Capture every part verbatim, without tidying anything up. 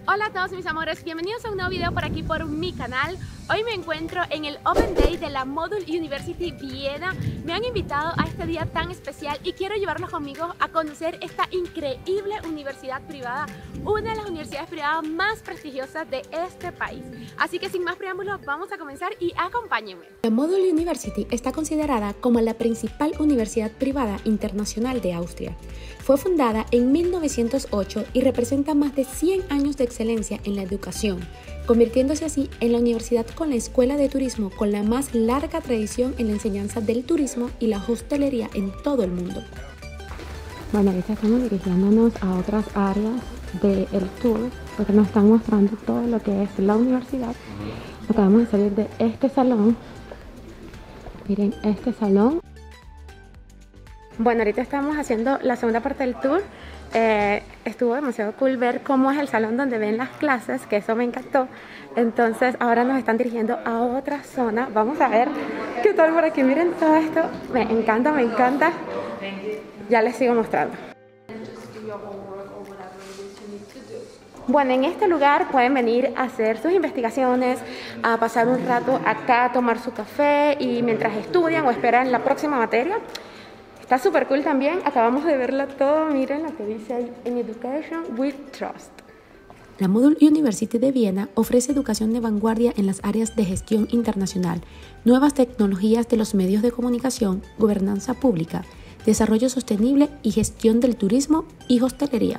Hola a todos mis amores, bienvenidos a un nuevo video por aquí por mi canal. Hoy me encuentro en el Open Day de la Model University Viena. Me han invitado a este día tan especial y quiero llevarlos conmigo a conocer esta increíble universidad privada, una de las universidades privadas más prestigiosas de este país. Así que sin más preámbulos, vamos a comenzar y acompáñenme. La Model University está considerada como la principal universidad privada internacional de Austria. Fue fundada en mil novecientos ocho y representa más de cien años de excelencia en la educación, convirtiéndose así en la universidad con la escuela de turismo con la más larga tradición en la enseñanza del turismo y la hostelería en todo el mundo. Bueno, ahorita estamos dirigiéndonos a otras áreas del tour porque nos están mostrando todo lo que es la universidad. Acabamos de salir de este salón. Miren este salón. Bueno, ahorita estamos haciendo la segunda parte del tour. Eh, estuvo demasiado cool ver cómo es el salón donde ven las clases, que eso me encantó. Entonces ahora nos están dirigiendo a otra zona. Vamos a ver qué tal por aquí. Miren todo esto, me encanta, me encanta. Ya les sigo mostrando. Bueno, en este lugar pueden venir a hacer sus investigaciones, a pasar un rato acá, a tomar su café y mientras estudian o esperan la próxima materia. Está súper cool también, acabamos de verla todo, miren lo que dice ahí, en Education with Trust. La Model University de Viena ofrece educación de vanguardia en las áreas de gestión internacional, nuevas tecnologías de los medios de comunicación, gobernanza pública, desarrollo sostenible y gestión del turismo y hostelería.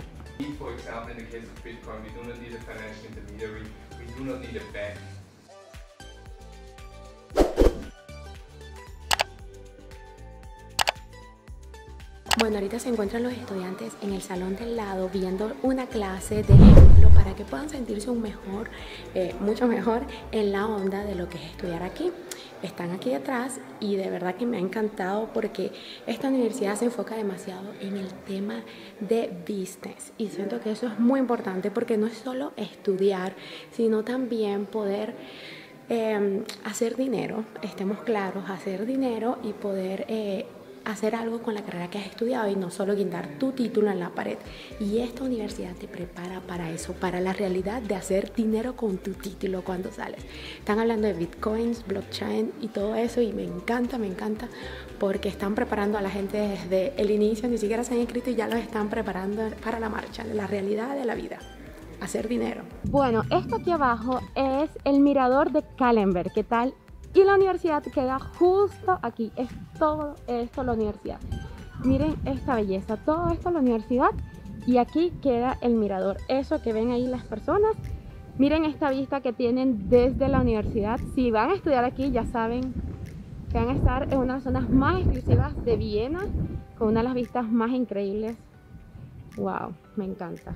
Bueno, ahorita se encuentran los estudiantes en el salón del lado viendo una clase de ejemplo para que puedan sentirse un mejor, eh, mucho mejor en la onda de lo que es estudiar aquí. Están aquí detrás y de verdad que me ha encantado porque esta universidad se enfoca demasiado en el tema de business y siento que eso es muy importante porque no es solo estudiar, sino también poder eh, hacer dinero, estemos claros, hacer dinero y poder eh, hacer algo con la carrera que has estudiado y no solo guindar tu título en la pared. Y esta universidad te prepara para eso, para la realidad de hacer dinero con tu título cuando sales. Están hablando de bitcoins, blockchain y todo eso y me encanta, me encanta porque están preparando a la gente desde el inicio, ni siquiera se han inscrito y ya los están preparando para la marcha, la realidad de la vida. Hacer dinero. Bueno, esto aquí abajo es el mirador de Kahlenberg, ¿qué tal? Y la universidad queda justo aquí, es todo esto la universidad. Miren esta belleza, todo esto la universidad y aquí queda el mirador. Eso que ven ahí las personas, miren esta vista que tienen desde la universidad. Si van a estudiar aquí ya saben que van a estar en una de las zonas más exclusivas de Viena, con una de las vistas más increíbles. Wow, me encanta.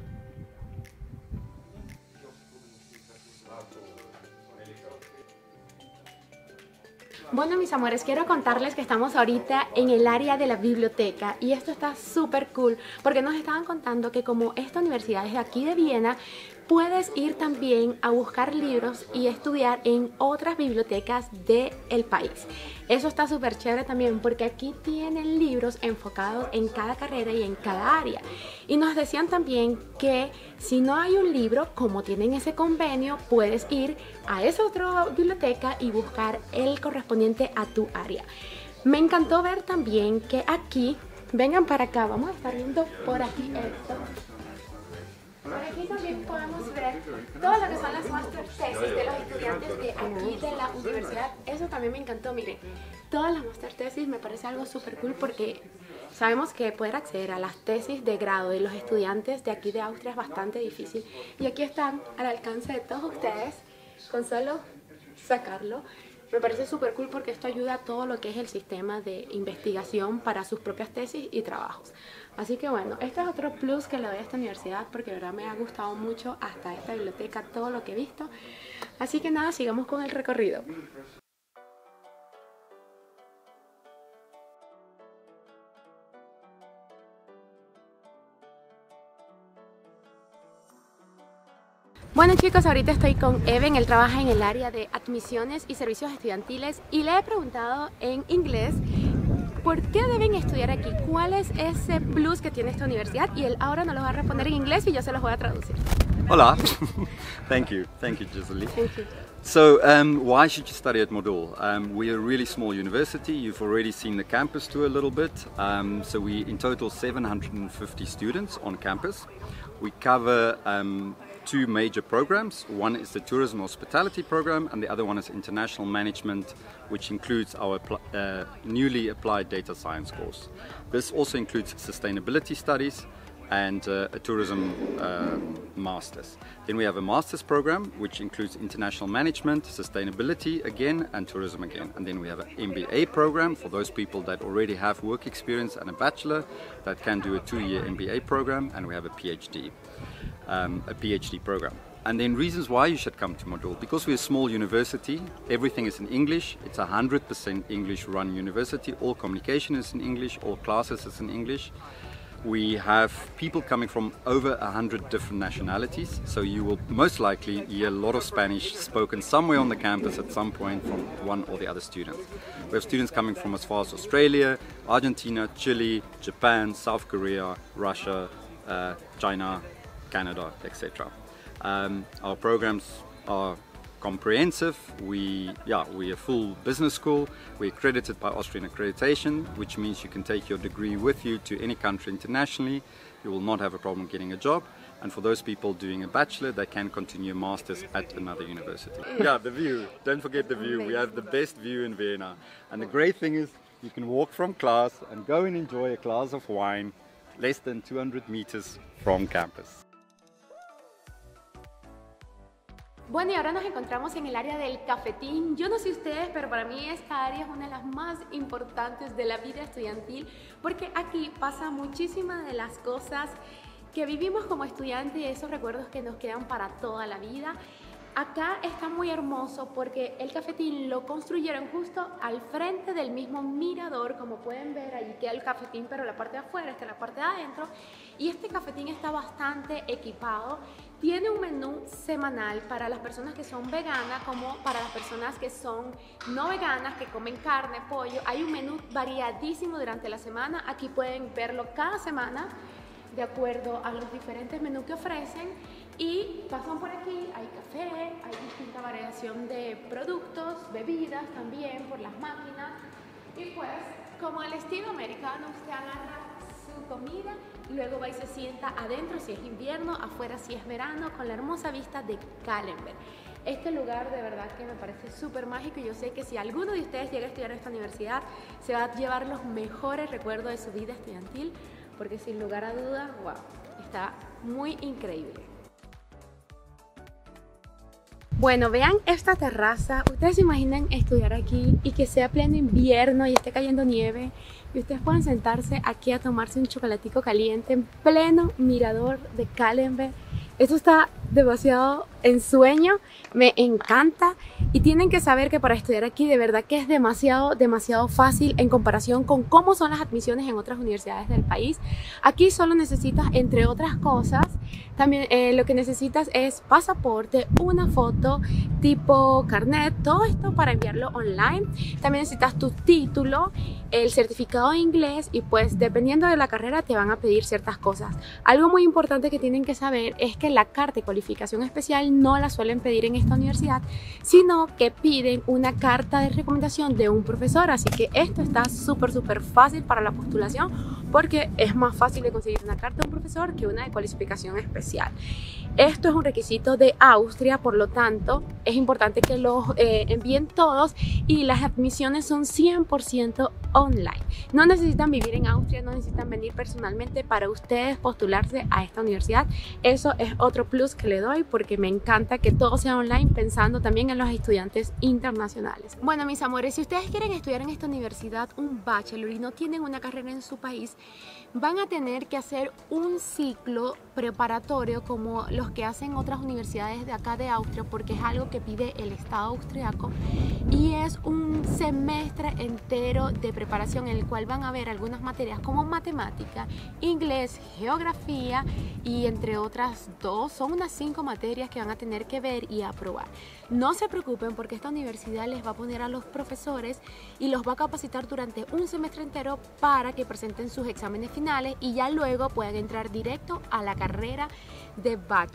Bueno mis amores, quiero contarles que estamos ahorita en el área de la biblioteca y esto está súper cool porque nos estaban contando que como esta universidad es de aquí de Viena, puedes ir también a buscar libros y estudiar en otras bibliotecas del país. Eso está súper chévere también porque aquí tienen libros enfocados en cada carrera y en cada área. Y nos decían también que si no hay un libro, como tienen ese convenio, puedes ir a esa otra biblioteca y buscar el correspondiente a tu área. Me encantó ver también que aquí, vengan para acá, vamos a estar viendo por aquí esto. Por aquí también podemos ver todo lo que son las master tesis de los estudiantes de aquí de la universidad. Eso también me encantó, miren, todas las master tesis me parece algo súper cool porque sabemos que poder acceder a las tesis de grado de los estudiantes de aquí de Austria es bastante difícil. Y aquí están al alcance de todos ustedes, con solo sacarlo. Me parece súper cool porque esto ayuda a todo lo que es el sistema de investigación para sus propias tesis y trabajos. Así que bueno, este es otro plus que le doy a esta universidad porque de verdad me ha gustado mucho hasta esta biblioteca, todo lo que he visto. Así que nada, sigamos con el recorrido. Bueno chicos, ahorita estoy con Even, él trabaja en el área de admisiones y servicios estudiantiles y le he preguntado en inglés ¿por qué deben estudiar aquí? ¿Cuál es ese plus que tiene esta universidad? Y él ahora nos lo va a responder en inglés y yo se los voy a traducir. Hola. Thank you. Thank you, Giselle. Thank you. So, um, why should you study at Modul? Um, we're a really small university. You've already seen the campus tour a little bit. Um, so we, in total, seven hundred fifty students on campus. We cover um, two major programs. One is the Tourism Hospitality program, and the other one is International Management, which includes our uh, newly applied data science course. This also includes sustainability studies and uh, a tourism uh, master's. Then we have a master's program which includes international management, sustainability again, and tourism again. And then we have an M B A program for those people that already have work experience and a bachelor that can do a two-year M B A program, and we have a PhD, um, a PhD program. And then reasons why you should come to Modul. Because we're a small university, everything is in English. It's a one hundred percent English run university. All communication is in English, all classes is in English. We have people coming from over a hundred different nationalities, so you will most likely hear a lot of Spanish spoken somewhere on the campus at some point from one or the other student. We have students coming from as far as Australia, Argentina, Chile, Japan, South Korea, Russia, uh, China, Canada, et cetera. Um, our programs are comprehensive. We, yeah, we're a full business school. We're accredited by Austrian accreditation, which means you can take your degree with you to any country internationally. You will not have a problem getting a job. And for those people doing a bachelor, they can continue a master's at another university. Yeah, the view. Don't forget the view. We have the best view in Vienna. And the great thing is you can walk from class and go and enjoy a glass of wine less than two hundred meters from campus. Bueno, y ahora nos encontramos en el área del cafetín. Yo no sé ustedes, pero para mí esta área es una de las más importantes de la vida estudiantil, porque aquí pasa muchísimas de las cosas que vivimos como estudiantes y esos recuerdos que nos quedan para toda la vida. Acá está muy hermoso porque el cafetín lo construyeron justo al frente del mismo mirador. Como pueden ver, allí queda el cafetín, pero la parte de afuera está la parte de adentro. Y este cafetín está bastante equipado. Tiene un menú semanal para las personas que son veganas como para las personas que son no veganas, que comen carne, pollo. Hay un menú variadísimo durante la semana. Aquí pueden verlo cada semana de acuerdo a los diferentes menús que ofrecen, y pasan por aquí, hay café, hay distinta variación de productos, bebidas también por las máquinas, y pues como el estilo americano, usted agarra su comida, luego va y se sienta adentro si es invierno, afuera si es verano, con la hermosa vista de Kahlenberg. Este lugar de verdad que me parece súper mágico, y yo sé que si alguno de ustedes llega a estudiar en esta universidad se va a llevar los mejores recuerdos de su vida estudiantil, porque sin lugar a dudas, wow, está muy increíble. Bueno, vean esta terraza. Ustedes se imaginan estudiar aquí y que sea pleno invierno y esté cayendo nieve y ustedes puedan sentarse aquí a tomarse un chocolatico caliente en pleno mirador de Kahlenberg. Esto está demasiado ensueño, me encanta, y tienen que saber que para estudiar aquí de verdad que es demasiado, demasiado fácil en comparación con cómo son las admisiones en otras universidades del país. Aquí solo necesitas, entre otras cosas, también eh, lo que necesitas es pasaporte, una foto tipo carnet, todo esto para enviarlo online. También necesitas tu título, el certificado de inglés, y pues dependiendo de la carrera te van a pedir ciertas cosas. Algo muy importante que tienen que saber es que la carta de cualificación especial no la suelen pedir en esta universidad, sino que piden una carta de recomendación de un profesor. Así que esto está súper súper fácil para la postulación, porque es más fácil de conseguir una carta de un profesor que una de cualificación especial. Esto es un requisito de Austria, por lo tanto es importante que los eh, envíen todos, y las admisiones son cien por ciento online. No necesitan vivir en Austria, no necesitan venir personalmente para ustedes postularse a esta universidad. Eso es otro plus que le doy, porque me encanta que todo sea online, pensando también en los estudiantes internacionales. Bueno, mis amores, si ustedes quieren estudiar en esta universidad un bachelor y no tienen una carrera en su país, van a tener que hacer un ciclo preparatorio como los que hacen otras universidades de acá de Austria, porque es algo que pide el Estado austriaco, y es un semestre entero de preparación en el cual van a ver algunas materias como matemática, inglés, geografía, y entre otras dos, son unas cinco materias que van a tener que ver y aprobar. No se preocupen, porque esta universidad les va a poner a los profesores y los va a capacitar durante un semestre entero para que presenten sus exámenes finales y ya luego puedan entrar directo a la carrera de bachelor.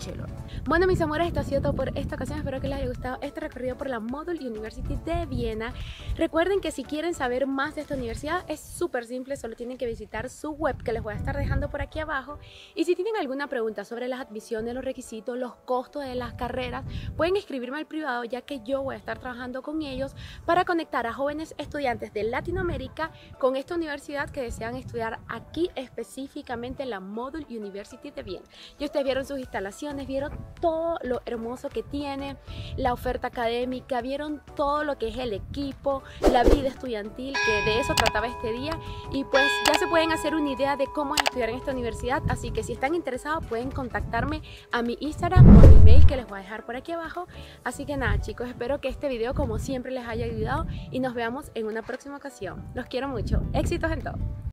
Bachelor. Bueno, mis amores, esto ha sido todo por esta ocasión. Espero que les haya gustado este recorrido por la Model University de Viena. Recuerden que si quieren saber más de esta universidad es súper simple, solo tienen que visitar su web que les voy a estar dejando por aquí abajo. Y si tienen alguna pregunta sobre las admisiones, los requisitos, los costos de las carreras, pueden escribirme al privado, ya que yo voy a estar trabajando con ellos para conectar a jóvenes estudiantes de Latinoamérica con esta universidad que desean estudiar aquí, específicamente en la Model University de Viena. Y ustedes vieron sus instalaciones, vieron todo lo hermoso que tiene, la oferta académica, vieron todo lo que es el equipo, la vida estudiantil, que de eso trataba este día, y pues ya se pueden hacer una idea de cómo es estudiar en esta universidad. Así que si están interesados pueden contactarme a mi Instagram o mi email que les voy a dejar por aquí abajo. Así que nada, chicos, espero que este video como siempre les haya ayudado y nos veamos en una próxima ocasión. Los quiero mucho, éxitos en todo.